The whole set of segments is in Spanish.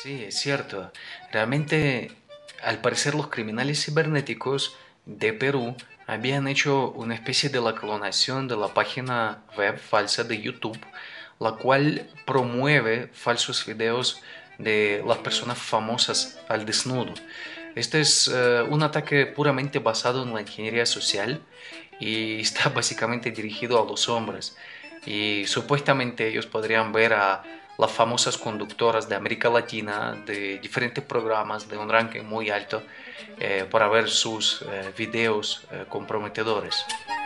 Sí, es cierto. Realmente, al parecer, los criminales cibernéticos de Perú habían hecho una especie de la clonación de la página web falsa de YouTube, la cual promueve falsos videos de las personas famosas al desnudo. Este es un ataque puramente basado en la ingeniería social y está básicamente dirigido a los hombres. Y supuestamente ellos podrían ver a las famosas conductoras de América Latina de diferentes programas de un ranking muy alto para ver sus videos comprometedores.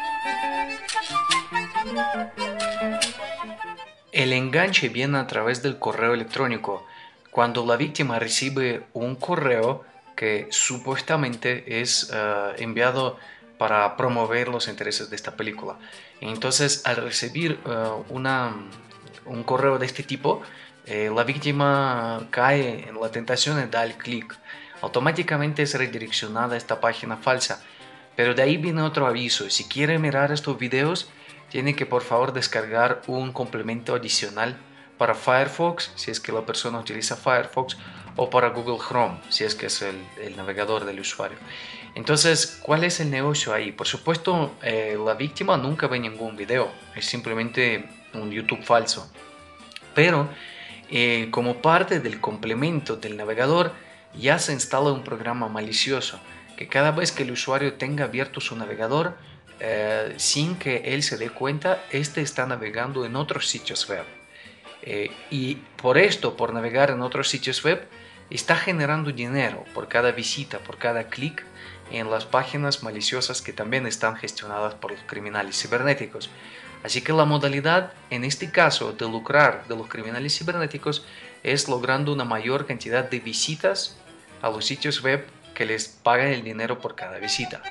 El enganche viene a través del correo electrónico, cuando la víctima recibe un correo que supuestamente es enviado para promover los intereses de esta película. Entonces, al recibir un correo de este tipo, la víctima cae en la tentación y da el clic. Automáticamente es redireccionada a esta página falsa. Pero de ahí viene otro aviso. Si quiere mirar estos videos, tiene que por favor descargar un complemento adicional para Firefox, si es que la persona utiliza Firefox, o para Google Chrome, si es que es el navegador del usuario. Entonces, ¿cuál es el negocio ahí? Por supuesto, la víctima nunca ve ningún video, es simplemente un YouTube falso. Pero como parte del complemento del navegador, ya se instala un programa malicioso que cada vez que el usuario tenga abierto su navegador, sin que él se dé cuenta, este está navegando en otros sitios web. Y por esto, por navegar en otros sitios web, está generando dinero por cada visita, por cada clic en las páginas maliciosas que también están gestionadas por los criminales cibernéticos. Así que la modalidad, en este caso, de lucrar de los criminales cibernéticos es logrando una mayor cantidad de visitas a los sitios web que les pagan el dinero por cada visita.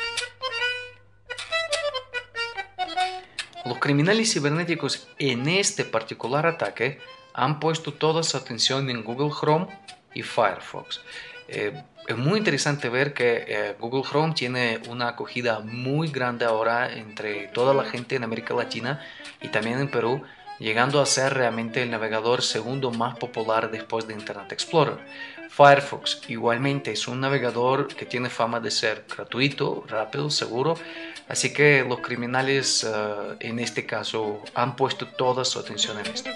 Los criminales cibernéticos en este particular ataque han puesto toda su atención en Google Chrome y Firefox. Es muy interesante ver que Google Chrome tiene una acogida muy grande ahora entre toda la gente en América Latina y también en Perú, llegando a ser realmente el navegador segundo más popular después de Internet Explorer. Firefox igualmente es un navegador que tiene fama de ser gratuito, rápido, seguro, así que los criminales en este caso han puesto toda su atención en esto.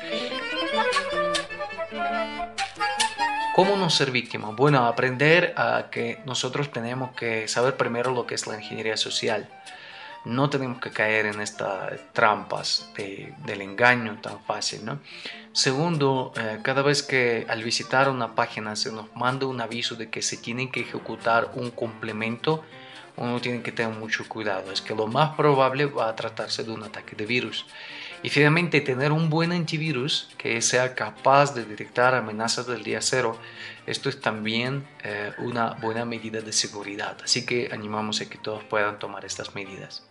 ¿Cómo no ser víctima? Bueno, aprender a que nosotros tenemos que saber primero lo que es la ingeniería social. No tenemos que caer en estas trampas del engaño tan fácil, ¿no? Segundo, cada vez que al visitar una página se nos manda un aviso de que se tiene que ejecutar un complemento, uno tiene que tener mucho cuidado. Es que lo más probable va a tratarse de un ataque de virus. Y finalmente, tener un buen antivirus que sea capaz de detectar amenazas del día cero. Esto es también una buena medida de seguridad. Así que animamos a que todos puedan tomar estas medidas.